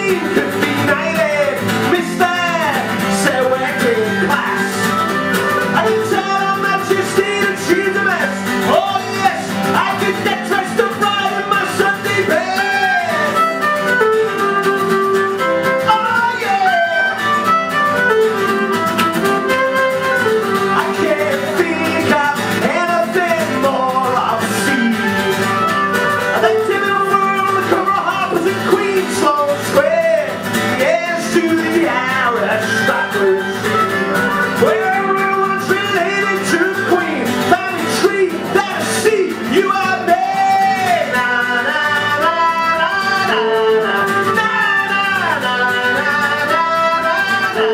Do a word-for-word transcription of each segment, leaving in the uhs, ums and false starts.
Queen could be knighted, Mister Say working class. I can tell her Majesty that she's the best. Oh yes, I could get dressed up right in my Sunday best. Oh yeah. I can't think of anything more obscene than Timmy O'Furl on the cover of Harper's and Queen Sloan Square. Yes, to the aristocracy, where everyone's related to the Queen. Family tree, that see you are me. Na na na na na na na na na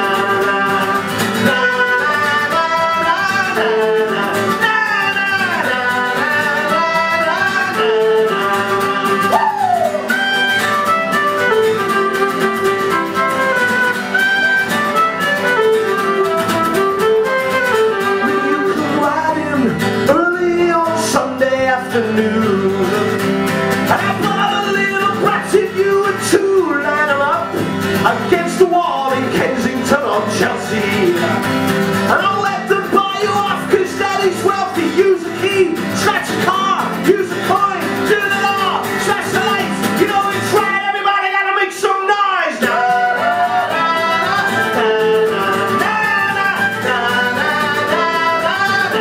early on Sunday afternoon, and I bought a little brat in you and two, line 'em up against the wall in Kensington or Chelsea, and I'll let them buy you off cause daddy's wealthy. Use a key, scratch a car, use a coin, do the law, slash the lights, you know it's right, everybody gotta make some noise. Na, na, na, na, na, na, na, na,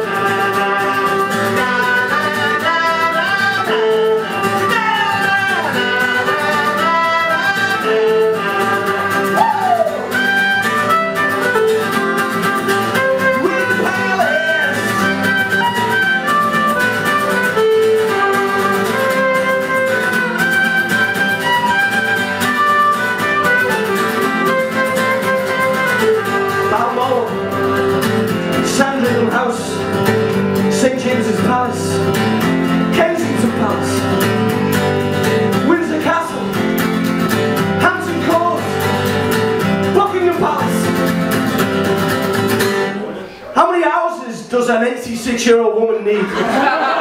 Sandringham House, Saint James's Palace, Kensington Palace, Windsor Castle, Hampton Court, Buckingham Palace. How many houses does an eighty-six year old woman need?